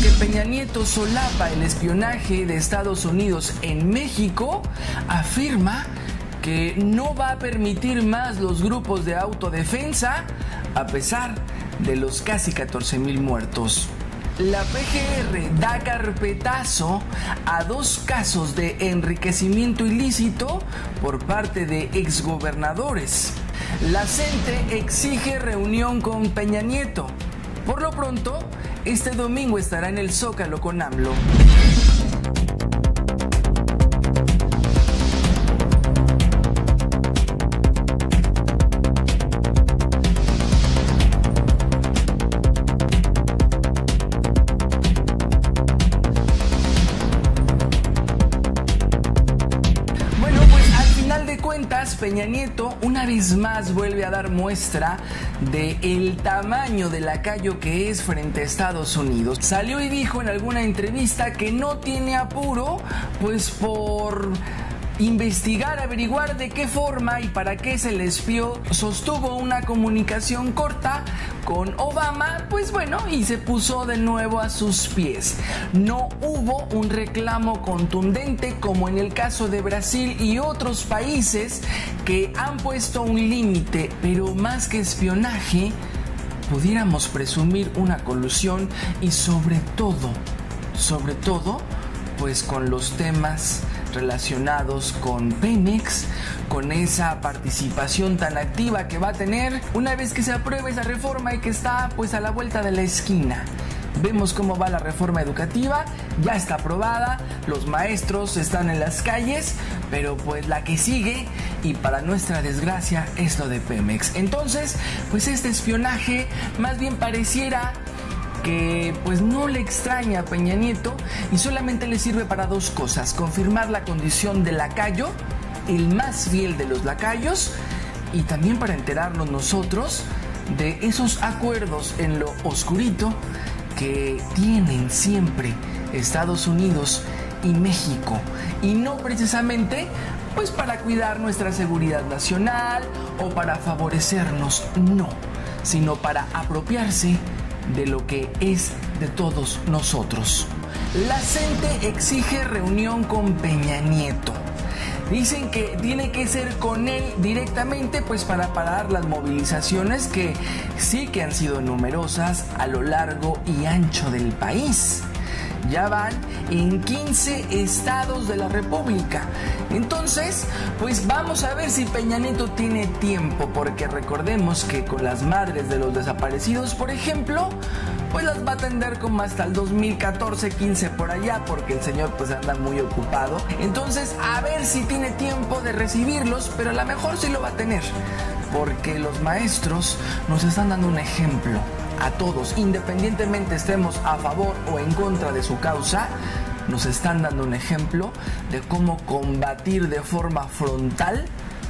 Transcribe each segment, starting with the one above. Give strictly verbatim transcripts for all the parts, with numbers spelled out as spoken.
que Peña Nieto solapa el espionaje de Estados Unidos en México, afirma que no va a permitir más los grupos de autodefensa a pesar de los casi catorce mil muertos. La P G R da carpetazo a dos casos de enriquecimiento ilícito por parte de exgobernadores. La CENTE exige reunión con Peña Nieto. Por lo pronto, este domingo estará en el Zócalo con AMLO. Peña Nieto una vez más vuelve a dar muestra de el tamaño del lacayo que es frente a Estados Unidos. Salió y dijo en alguna entrevista que no tiene apuro, pues por investigar, averiguar de qué forma y para qué se le espió. Sostuvo una comunicación corta con Obama, pues bueno, y se puso de nuevo a sus pies. No hubo un reclamo contundente como en el caso de Brasil y otros países que han puesto un límite, pero más que espionaje, pudiéramos presumir una colusión y sobre todo, sobre todo, pues con los temas relacionados con Pemex, con esa participación tan activa que va a tener una vez que se apruebe esa reforma y que está pues a la vuelta de la esquina. Vemos cómo va la reforma educativa, ya está aprobada, los maestros están en las calles, pero pues la que sigue, y para nuestra desgracia, es lo de Pemex. Entonces, pues este espionaje más bien pareciera que pues no le extraña a Peña Nieto y solamente le sirve para dos cosas: confirmar la condición de lacayo, el más fiel de los lacayos, y también para enterarnos nosotros de esos acuerdos en lo oscurito que tienen siempre Estados Unidos y México, y no precisamente pues para cuidar nuestra seguridad nacional o para favorecernos, no, sino para apropiarse de lo que es de todos nosotros. La CENTE exige reunión con Peña Nieto. Dicen que tiene que ser con él directamente, pues para parar las movilizaciones que sí que han sido numerosas a lo largo y ancho del país. Ya van en quince estados de la República. Entonces, pues vamos a ver si Peña Nieto tiene tiempo, porque recordemos que con las madres de los desaparecidos, por ejemplo, pues las va a atender como hasta el dos mil catorce, quince por allá, porque el señor pues anda muy ocupado. Entonces, a ver si tiene tiempo de recibirlos, pero a lo mejor sí lo va a tener, porque los maestros nos están dando un ejemplo a todos, independientemente estemos a favor o en contra de su causa. Nos están dando un ejemplo de cómo combatir de forma frontal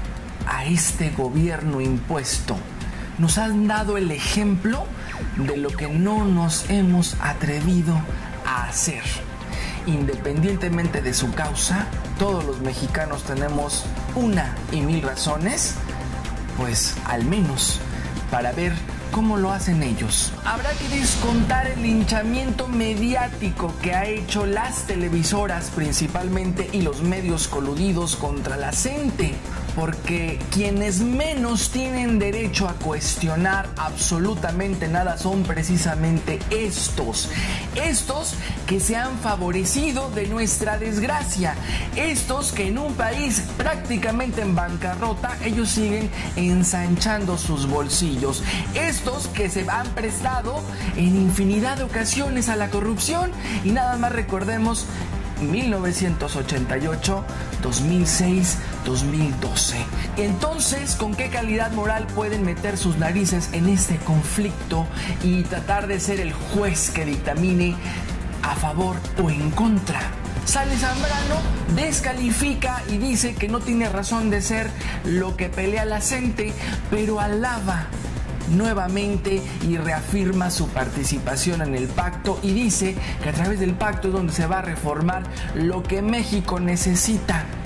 a este gobierno impuesto. Nos han dado el ejemplo de lo que no nos hemos atrevido a hacer. Independientemente de su causa, todos los mexicanos tenemos una y mil razones, pues al menos para ver cómo lo hacen ellos. Habrá que descontar el linchamiento mediático que ha hecho las televisoras principalmente y los medios coludidos contra la CENTE, porque quienes menos tienen derecho a cuestionar absolutamente nada son precisamente estos, estos que se han favorecido de nuestra desgracia, estos que en un país prácticamente en bancarrota, ellos siguen ensanchando sus bolsillos, estos que se han prestado en infinidad de ocasiones a la corrupción. Y nada más recordemos mil novecientos ochenta y ocho, dos mil seis, dos mil doce. Entonces, ¿con qué calidad moral pueden meter sus narices en este conflicto y tratar de ser el juez que dictamine a favor o en contra? Sale Zambrano, descalifica y dice que no tiene razón de ser lo que pelea la CENTE, pero alaba nuevamente y reafirma su participación en el pacto y dice que a través del pacto es donde se va a reformar lo que México necesita,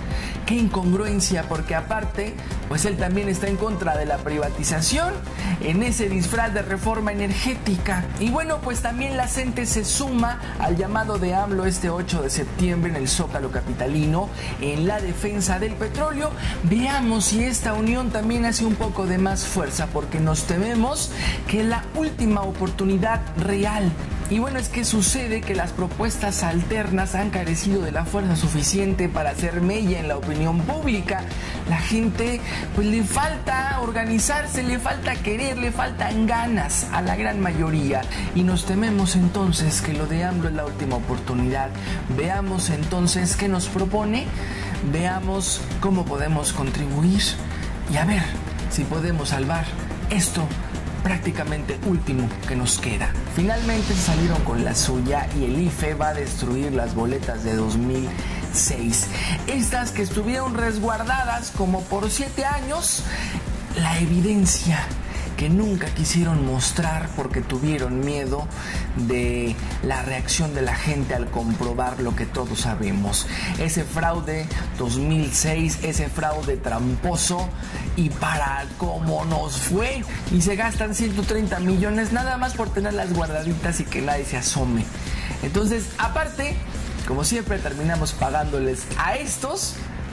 qué incongruencia, porque aparte, pues él también está en contra de la privatización en ese disfraz de reforma energética. Y bueno, pues también la gente se suma al llamado de AMLO este ocho de septiembre en el Zócalo capitalino en la defensa del petróleo. Veamos si esta unión también hace un poco de más fuerza, porque nos tememos que es la última oportunidad real. Y bueno, es que sucede que las propuestas alternas han carecido de la fuerza suficiente para hacer mella en la opinión pública. La gente, pues le falta organizarse, le falta querer, le faltan ganas a la gran mayoría. Y nos tememos entonces que lo de AMLO es la última oportunidad. Veamos entonces qué nos propone, veamos cómo podemos contribuir y a ver si podemos salvar esto prácticamente último que nos queda. Finalmente se salieron con la suya y el I F E va a destruir las boletas de dos mil seis. Estas que estuvieron resguardadas como por siete años, la evidencia que nunca quisieron mostrar porque tuvieron miedo de la reacción de la gente al comprobar lo que todos sabemos. Ese fraude dos mil seis, ese fraude tramposo, y para cómo nos fue, y se gastan ciento treinta millones nada más por tenerlas guardaditas y que nadie se asome. Entonces, aparte, como siempre, terminamos pagándoles a estos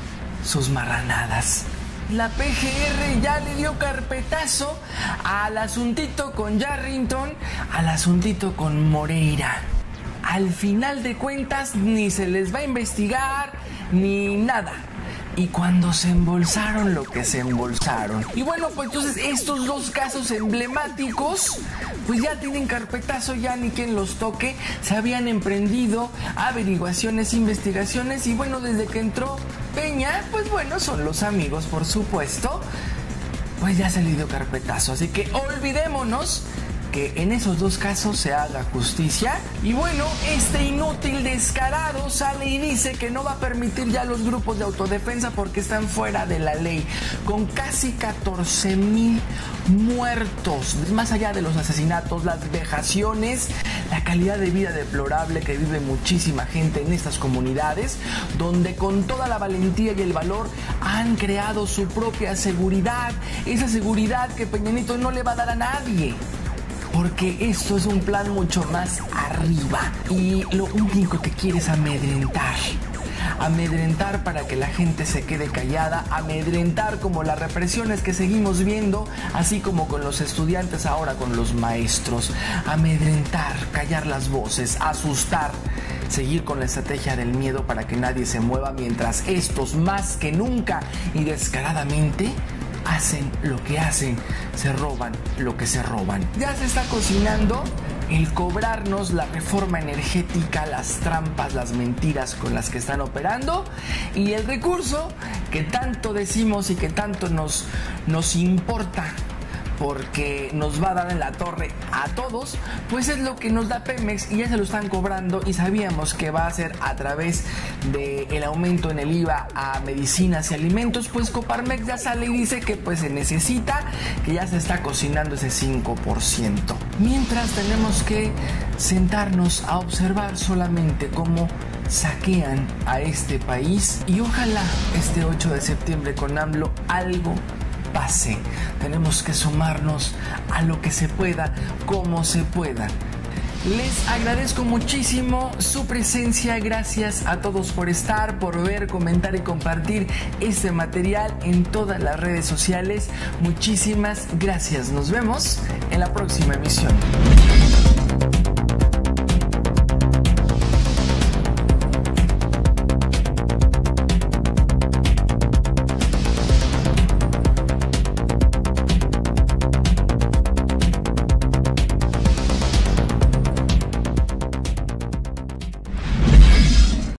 sus marranadas. La P G R ya le dio carpetazo al asuntito con Yarrington, al asuntito con Moreira. Al final de cuentas ni se les va a investigar ni nada. Y cuando se embolsaron lo que se embolsaron. Y bueno, pues entonces estos dos casos emblemáticos pues ya tienen carpetazo, ya ni quien los toque. Se habían emprendido averiguaciones, investigaciones, y bueno, desde que entró Peña, pues bueno, son los amigos, por supuesto, pues ya se le dio carpetazo. Así que olvidémonos que en esos dos casos se haga justicia. Y bueno, este inútil descarado sale y dice que no va a permitir ya los grupos de autodefensa porque están fuera de la ley, con casi catorce mil muertos, más allá de los asesinatos, las vejaciones, la calidad de vida deplorable que vive muchísima gente en estas comunidades, donde con toda la valentía y el valor han creado su propia seguridad, esa seguridad que Peña Nieto no le va a dar a nadie. Porque esto es un plan mucho más arriba y lo único que quiere es amedrentar. Amedrentar para que la gente se quede callada, amedrentar como las represiones que seguimos viendo, así como con los estudiantes, ahora con los maestros. Amedrentar, callar las voces, asustar, seguir con la estrategia del miedo para que nadie se mueva, mientras estos más que nunca y descaradamente hacen lo que hacen, se roban lo que se roban. Ya se está cocinando el cobrarnos la reforma energética, las trampas, las mentiras con las que están operando, y el recurso que tanto decimos y que tanto nos, nos importa porque nos va a dar en la torre a todos, pues es lo que nos da Pemex, y ya se lo están cobrando, y sabíamos que va a ser a través del aumento en el I V A a medicinas y alimentos. Pues Coparmex ya sale y dice que pues se necesita, que ya se está cocinando ese cinco por ciento. Mientras tenemos que sentarnos a observar solamente cómo saquean a este país, y ojalá este ocho de septiembre con AMLO algo pase. Tenemos que sumarnos a lo que se pueda, como se pueda. Les agradezco muchísimo su presencia. Gracias a todos por estar, por ver, comentar y compartir este material en todas las redes sociales. Muchísimas gracias. Nos vemos en la próxima emisión.